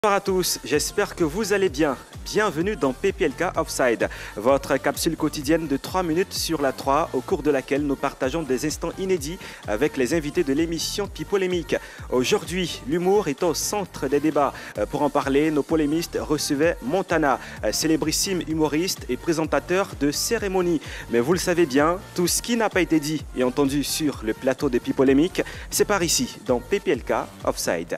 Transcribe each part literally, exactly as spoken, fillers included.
Bonjour à tous, j'espère que vous allez bien. Bienvenue dans P P L K Offside, votre capsule quotidienne de trois minutes sur la trois, au cours de laquelle nous partageons des instants inédits avec les invités de l'émission Pipolémique. Aujourd'hui, l'humour est au centre des débats. Pour en parler, nos polémistes recevaient Montana, célébrissime humoriste et présentateur de cérémonie. Mais vous le savez bien, tout ce qui n'a pas été dit et entendu sur le plateau de Pipolémique, c'est par ici, dans P P L K Offside.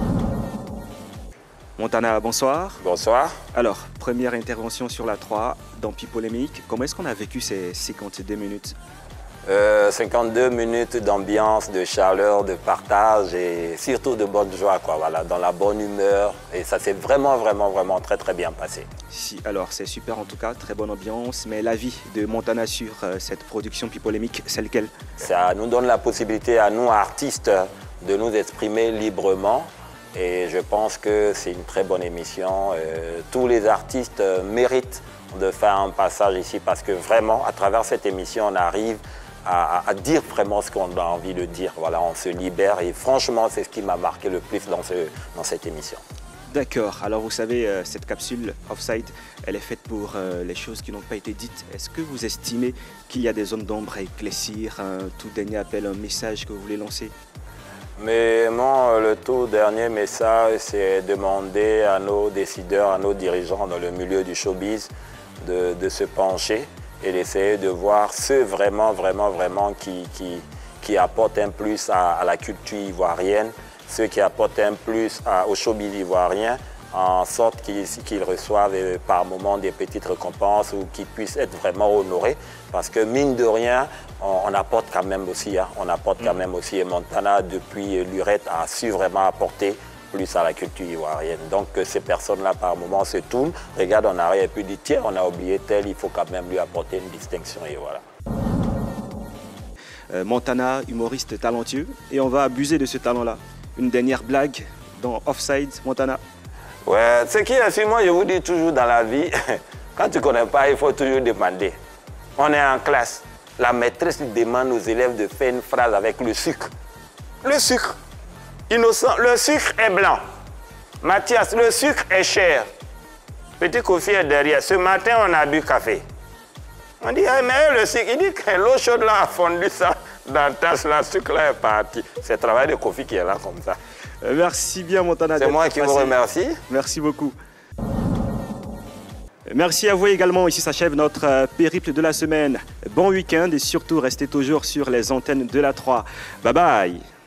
Montana, bonsoir. Bonsoir. Alors, première intervention sur la trois dans Pipolémique. Comment est-ce qu'on a vécu ces cinquante-deux minutes? euh, cinquante-deux minutes d'ambiance, de chaleur, de partage et surtout de bonne joie, quoi, voilà, dans la bonne humeur. Et ça s'est vraiment, vraiment, vraiment très, très bien passé. Si, alors, c'est super en tout cas, très bonne ambiance. Mais l'avis de Montana sur euh, cette production Pipolémique, c'est lequel? Ça nous donne la possibilité à nous, artistes, de nous exprimer librement. Et je pense que c'est une très bonne émission. Euh, tous les artistes euh, méritent de faire un passage ici parce que vraiment, à travers cette émission, on arrive à, à, à dire vraiment ce qu'on a envie de dire. Voilà, on se libère et franchement, c'est ce qui m'a marqué le plus dans, ce, dans cette émission. D'accord. Alors, vous savez, euh, cette capsule Offside, elle est faite pour euh, les choses qui n'ont pas été dites. Est-ce que vous estimez qu'il y a des zones d'ombre à éclaircir, un tout dernier appel, un message que vous voulez lancer? Mais moi, le tout dernier message, c'est demander à nos décideurs, à nos dirigeants dans le milieu du showbiz de, de se pencher et d'essayer de voir ceux vraiment, vraiment, vraiment qui, qui, qui apportent un plus à, à la culture ivoirienne, ceux qui apportent un plus à, au showbiz ivoirien, en sorte qu'ils qu'ils reçoivent par moment des petites récompenses ou qu'ils puissent être vraiment honorés. Parce que mine de rien, on, on apporte quand même aussi, hein, on apporte quand même aussi. Et Montana, depuis Lurette, a su vraiment apporter plus à la culture ivoirienne. Donc ces personnes-là, par moment, se tournent, regardent en arrière et puis disent, tiens, on a oublié tel, il faut quand même lui apporter une distinction. Et voilà. Euh, Montana, humoriste talentueux, et on va abuser de ce talent-là. Une dernière blague dans Offside, Montana. Ouais, ce qui est sûr, moi je vous dis toujours dans la vie, quand tu ne connais pas, il faut toujours demander. On est en classe, la maîtresse demande aux élèves de faire une phrase avec le sucre. Le sucre, innocent, le sucre est blanc. Mathias, le sucre est cher. Petit Kofi est derrière. Ce matin, on a bu café. On dit, ah, mais le sucre, il dit que l'eau chaude là a fondu ça dans la tasse, le sucre là est parti. C'est le travail de Kofi qui est là comme ça. Euh, merci bien, Montana. C'est moi qui vous remercie. Merci beaucoup. Merci à vous également. Ici s'achève notre euh, périple de la semaine. Bon week-end et surtout restez toujours sur les antennes de la trois. Bye bye.